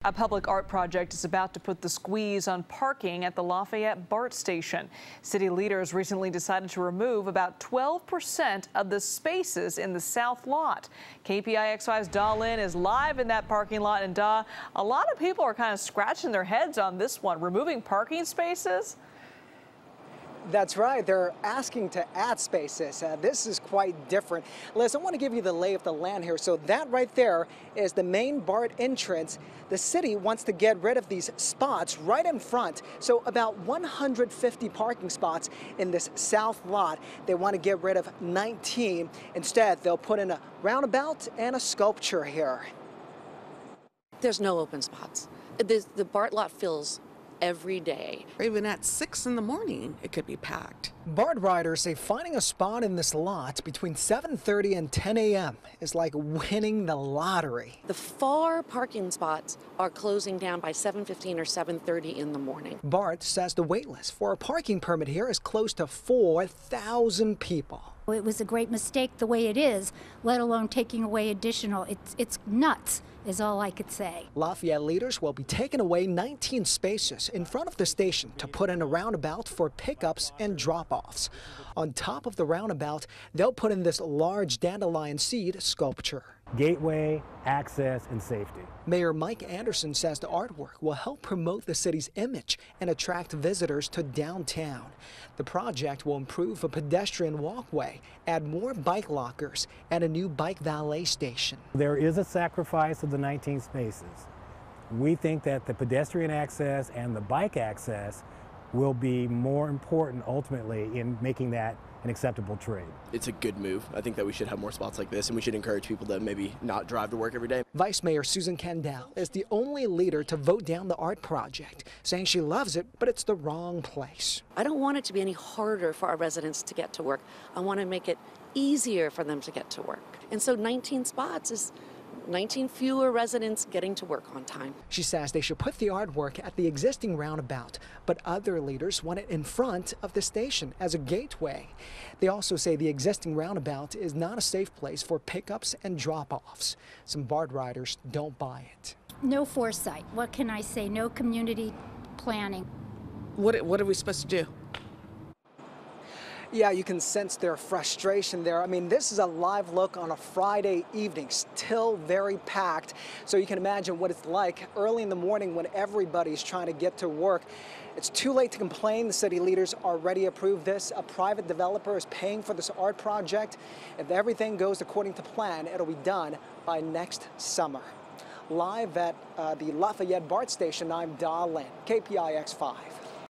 A public art project is about to put the squeeze on parking at the Lafayette BART station. City leaders recently decided to remove about 12% of the spaces in the south lot. KPIX5's Lament is live in that parking lot, and a lot of people are kind of scratching their heads on this one. Removing parking spaces? That's right. They're asking to add spaces. This is quite different. Liz, I want to give you the lay of the land here. So that right there is the main BART entrance. The city wants to get rid of these spots right in front. So about 150 parking spots in this south lot. They want to get rid of 19. Instead, they'll put in a roundabout and a sculpture here. There's no open spots. The BART lot fills every day. Even at 6 in the morning, it could be packed. BART riders say finding a spot in this lot between 7:30 and 10 a.m. is like winning the lottery. The far parking spots are closing down by 7:15 or 7:30 in the morning. BART says the wait list for a parking permit here is close to 4,000 people. It was a great mistake the way it is, let alone taking away additional. It's nuts, is all I could say. Lafayette leaders will be taking away 19 spaces in front of the station to put in a roundabout for pickups and drop-offs. On top of the roundabout, they'll put in this large dandelion seed sculpture. Gateway, access, and safety. Mayor Mike Anderson says the artwork will help promote the city's image and attract visitors to downtown. The project will improve a pedestrian walkway, add more bike lockers, and a new bike valet station. There is a sacrifice of the 19 spaces. We think that the pedestrian access and the bike access will be more important ultimately in making that an acceptable trade. It's a good move. I think that we should have more spots like this, and we should encourage people to maybe not drive to work every day. Vice Mayor Susan Kendall is the only leader to vote down the art project, saying she loves it, but it's the wrong place. I don't want it to be any harder for our residents to get to work. I want to make it easier for them to get to work. And so 19 spots is 19 fewer residents getting to work on time. She says they should put the artwork at the existing roundabout, but other leaders want it in front of the station as a gateway. They also say the existing roundabout is not a safe place for pickups and drop-offs. Some BART riders don't buy it. No foresight. What can I say? No community planning. What are we supposed to do? Yeah, you can sense their frustration there. I mean, this is a live look on a Friday evening, still very packed. So you can imagine what it's like early in the morning when everybody's trying to get to work. It's too late to complain. The city leaders already approved this. A private developer is paying for this art project. If everything goes according to plan, it'll be done by next summer. Live at the Lafayette BART station, I'm Lament, KPIX5.